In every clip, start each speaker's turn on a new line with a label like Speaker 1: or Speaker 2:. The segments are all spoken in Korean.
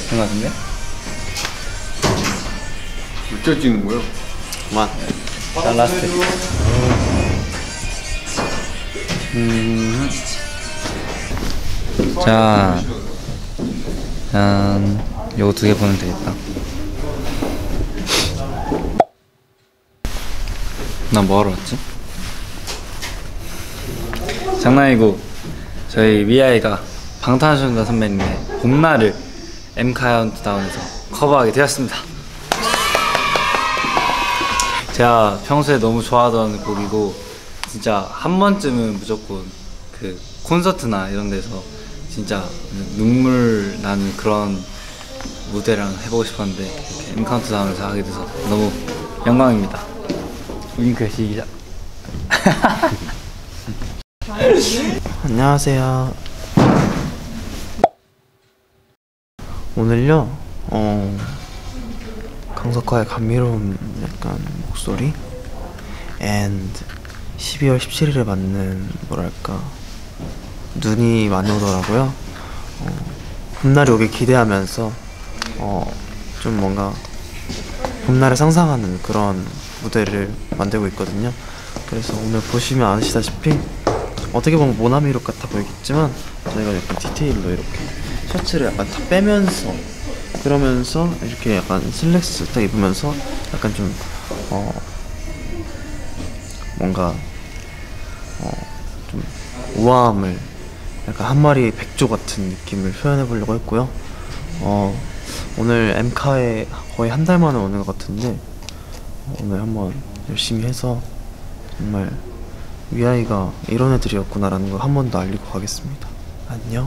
Speaker 1: 된 것 같은데?
Speaker 2: 어째 찍는 거야?
Speaker 1: 그만. 자, 라스트. 자, 요거 2개 보면 되겠다. 나 뭐하러 왔지? 장난이고, 저희 위아이가 방탄소년단 선배님의 봄날을 M카운트다운에서 커버하게 되었습니다. 제가 평소에 너무 좋아하던 곡이고, 진짜 한 번쯤은 무조건 그 콘서트나 이런 데서 진짜 눈물 나는 그런 무대랑 해보고 싶었는데 이렇게 M카운트다운에서 하게 돼서 너무 영광입니다. 윙크 시작.
Speaker 3: 안녕하세요. 오늘요, 강석화의 감미로운 약간 목소리 and 12월 17일에 맞는 뭐랄까 눈이 많이 오더라고요. 봄날이 오길 기대하면서 좀 뭔가 봄날을 상상하는 그런 무대를 만들고 있거든요. 그래서 오늘 보시면 아시다시피 어떻게 보면 모나미룩 같아 보이겠지만 저희가 약간 디테일로 이렇게 셔츠를 약간 다 빼면서 그러면서 이렇게 약간 슬랙스 딱 입으면서 약간 좀 뭔가 좀 우아함을 약간 한 마리 백조 같은 느낌을 표현해 보려고 했고요. 오늘 엠카에 거의 한 달 만에 오는 것 같은데 오늘 한번 열심히 해서 정말 위아이가 이런 애들이었구나라는 걸 한 번 더 알리고 가겠습니다. 안녕.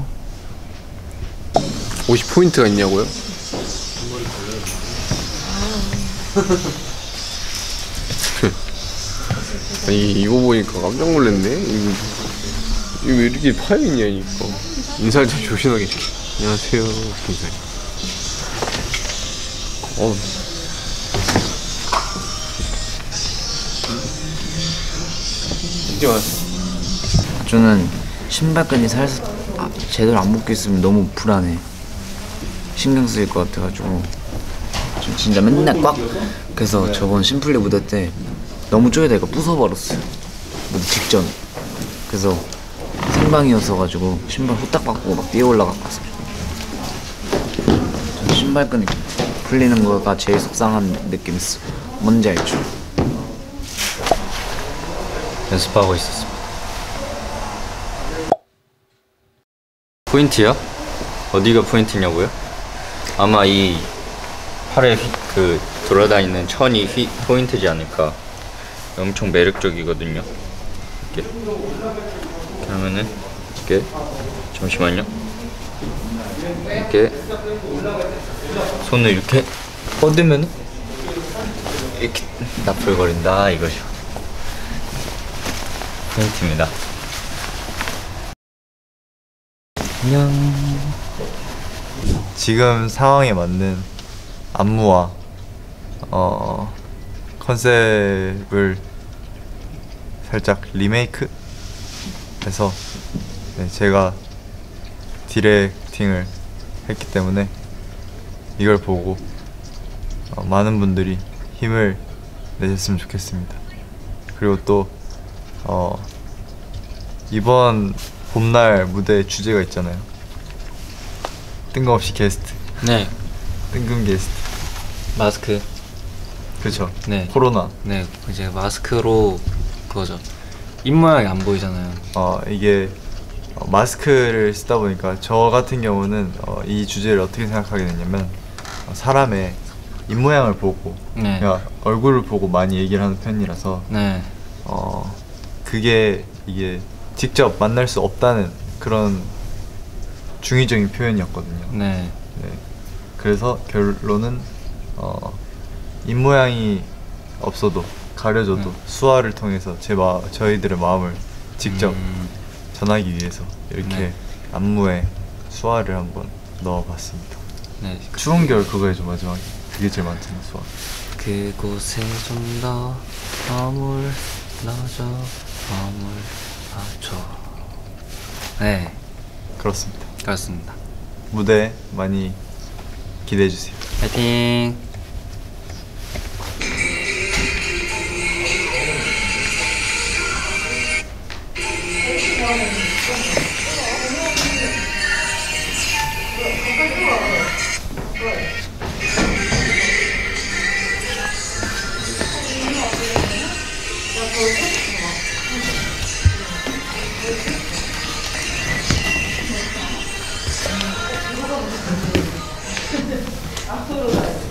Speaker 2: 옷이 포인트가 있냐고요? 아니 이거 보니까 깜짝 놀랐네. 이거 왜 이렇게 파여있냐 이거. 인사를 좀 조신하게 해줄게. 안녕하세요. 인사해. 진짜 많았어.
Speaker 4: 저는 신발끈이 살살 제대로 안 묶여 있으면 너무 불안해. 신경 쓰일 것 같아가지고 저 진짜 맨날 꽉. 그래서 저번 심플리 무대 때 너무 쪼여다니까 부숴버렸어요, 무대 직전. 그래서 생방이었어가지고 신발 후딱 바꾸고 막 뛰어 올라갔어. 전 신발끈이 풀리는 거가 제일 속상한 느낌 있어. 뭔지 알죠?
Speaker 1: 연습하고 있었습니다. 포인트요? 어디가 포인트냐고요? 아마 이 팔에 그 돌아다니는 천이 포인트지 않을까. 엄청 매력적이거든요. 이렇게 하면은 이렇게 잠시만요. 이렇게 손을 이렇게 뻗으면 이렇게 나풀거린다 이거죠. 포인트입니다. 안녕.
Speaker 5: 지금 상황에 맞는 안무와 컨셉을 살짝 리메이크 해서 제가 디렉팅을 했기 때문에 이걸 보고 많은 분들이 힘을 내셨으면 좋겠습니다. 그리고 또 이번 봄날 무대 주제가 있잖아요. 뜬금없이 게스트.
Speaker 1: 네.
Speaker 5: 뜬금 게스트.
Speaker 1: 마스크.
Speaker 5: 그렇죠.
Speaker 1: 네.
Speaker 5: 코로나.
Speaker 1: 네. 이제 마스크로 그거죠. 입 모양이 안 보이잖아요.
Speaker 5: 이게 마스크를 쓰다 보니까 저 같은 경우는 이 주제를 어떻게 생각하게 됐냐면 사람의 입 모양을 보고,
Speaker 1: 네.
Speaker 5: 그러니까 얼굴을 보고 많이 얘기를 하는 편이라서
Speaker 1: 네.
Speaker 5: 그게 이게 직접 만날 수 없다는 그런 중의적인 표현이었거든요.
Speaker 1: 네.
Speaker 5: 네. 그래서 결론은 입 모양이 없어도 가려져도 수화를 통해서 저희들의 마음을 직접 전하기 위해서 이렇게 안무에 수화를 한번 넣어봤습니다.
Speaker 1: 네.
Speaker 5: 추운 겨울 그거 해줘. 마지막에 그게 제일 많잖아. 수화.
Speaker 1: 그곳에 좀 더 머물러줘 머물러줘. 네.
Speaker 5: 그렇습니다.
Speaker 1: 그렇습니다.
Speaker 5: 무대 많이 기대해 주세요.
Speaker 1: 파이팅.
Speaker 6: 앞으로 가요.